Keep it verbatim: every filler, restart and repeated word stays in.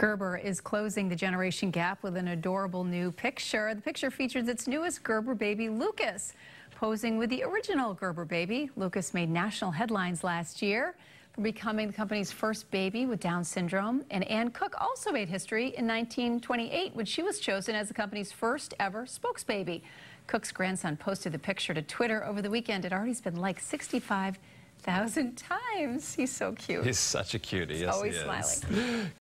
Gerber is closing the generation gap with an adorable new picture. The picture features its newest Gerber baby, Lucas. Posing with the original Gerber baby, Lucas made national headlines last year for becoming the company's first baby with Down syndrome. And Ann Cook also made history in nineteen twenty-eight when she was chosen as the company's first ever spokesbaby. Cook's grandson posted the picture to Twitter over the weekend. It already been liked sixty-five thousand times. He's so cute. He's such a cutie. Yes, always he is. smiling.